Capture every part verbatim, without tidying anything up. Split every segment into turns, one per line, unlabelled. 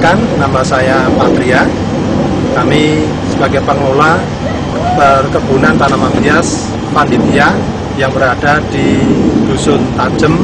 Perkenalkan, nama saya Patria. Kami sebagai pengelola perkebunan tanaman hias Panditya yang berada di Dusun Tajem,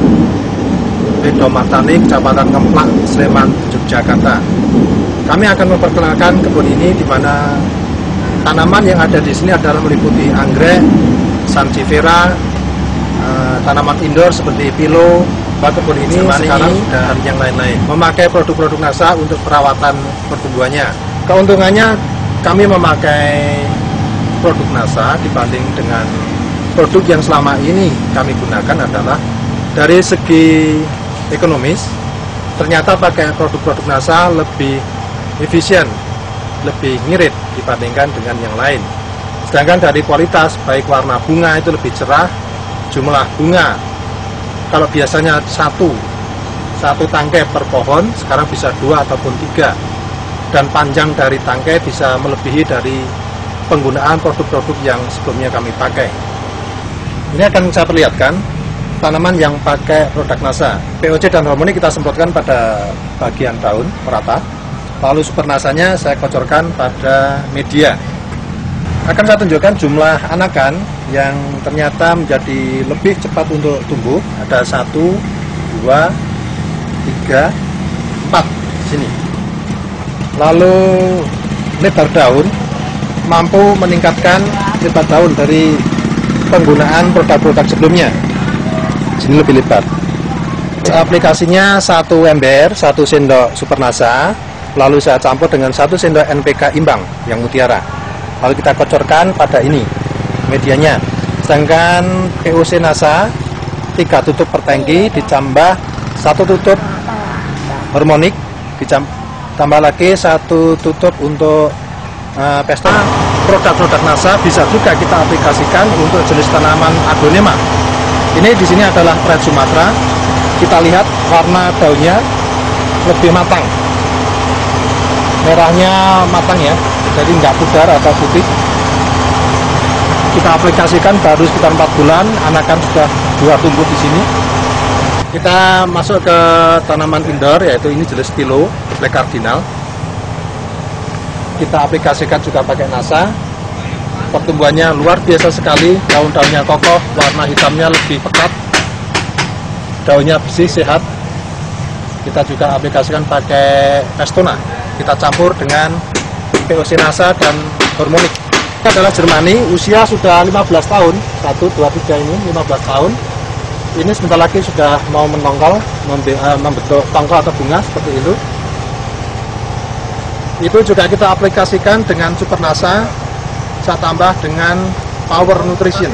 Pedomatanik, Kecamatan Kemplak, Sleman, Yogyakarta. Kami akan memperkenalkan kebun ini, di mana tanaman yang ada di sini adalah meliputi anggrek, sansevieria, eh, tanaman indoor seperti pilo, kebun ini sekarang dan yang lain-lain. Memakai produk-produk NASA untuk perawatan pertumbuhannya. Keuntungannya kami memakai produk NASA dibanding dengan produk yang selama ini kami gunakan adalah dari segi ekonomis. Ternyata pakai produk-produk NASA lebih efisien, lebih ngirit dibandingkan dengan yang lain. Sedangkan dari kualitas, baik warna bunga itu lebih cerah, jumlah bunga kalau biasanya satu satu tangkai per pohon, sekarang bisa dua ataupun tiga, dan panjang dari tangkai bisa melebihi dari penggunaan produk-produk yang sebelumnya kami pakai. Ini akan saya perlihatkan tanaman yang pakai produk NASA. P O C dan hormoni kita semprotkan pada bagian daun merata, lalu super nasanya saya kocorkan pada media. Akan saya tunjukkan jumlah anakan yang ternyata menjadi lebih cepat untuk tumbuh. Ada satu, dua, tiga, empat sini. Lalu lebar daun mampu meningkatkan lebar daun dari penggunaan produk-produk sebelumnya. Sini lebih lebar. Aplikasinya satu ember, satu sendok super NASA, lalu saya campur dengan satu sendok N P K imbang yang mutiara. Lalu kita kocorkan pada ini medianya. Sedangkan P O C NASA tiga tutup per tangki ditambah satu tutup harmonik, ditambah lagi satu tutup untuk uh, pesta. Produk-produk NASA bisa juga kita aplikasikan untuk jenis tanaman aglonema. Ini di sini adalah Red Sumatra. Kita lihat warna daunnya lebih matang, merahnya matang ya, jadi nggak pudar atau putih. Kita aplikasikan baru sekitar empat bulan, anakan sudah dua tumbuh di sini. Kita masuk ke tanaman indoor, yaitu ini jenis pilo, Black Cardinal. Kita aplikasikan juga pakai NASA. Pertumbuhannya luar biasa sekali, daun-daunnya kokoh, warna hitamnya lebih pekat, daunnya bersih, sehat. Kita juga aplikasikan pakai Pestona. Kita campur dengan P O C NASA dan hormonik. Ini adalah Jermani, usia sudah lima belas tahun, satu, dua, tiga ini lima belas tahun. Ini sebentar lagi sudah mau menongkol, membentuk tongkol atau bunga seperti itu. Itu juga kita aplikasikan dengan super NASA, saya tambah dengan power nutrition.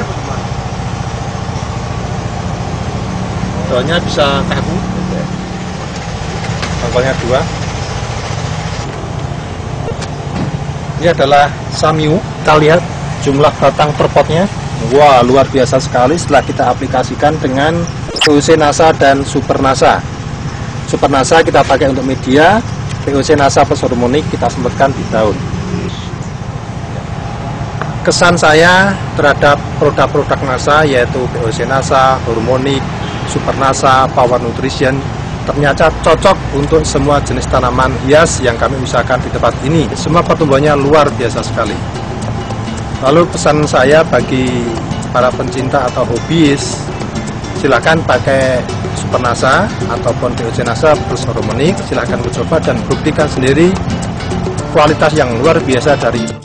Daunnya bisa kaku, tongkolnya dua. Ini adalah Samiu. Kita lihat jumlah batang per potnya. Wah, luar biasa sekali setelah kita aplikasikan dengan P O C NASA dan super NASA. Super NASA kita pakai untuk media, P O C NASA plus hormonik kita semprotkan di daun. Kesan saya terhadap produk-produk NASA yaitu P O C NASA, hormonik, super NASA, power nutrition ternyata cocok untuk semua jenis tanaman hias yang kami usahakan di tempat ini. Semua pertumbuhannya luar biasa sekali. Lalu pesan saya bagi para pencinta atau hobis, silakan pakai super NASA ataupun P O C NASA plus hormonik. Silakan mencoba dan buktikan sendiri kualitas yang luar biasa dari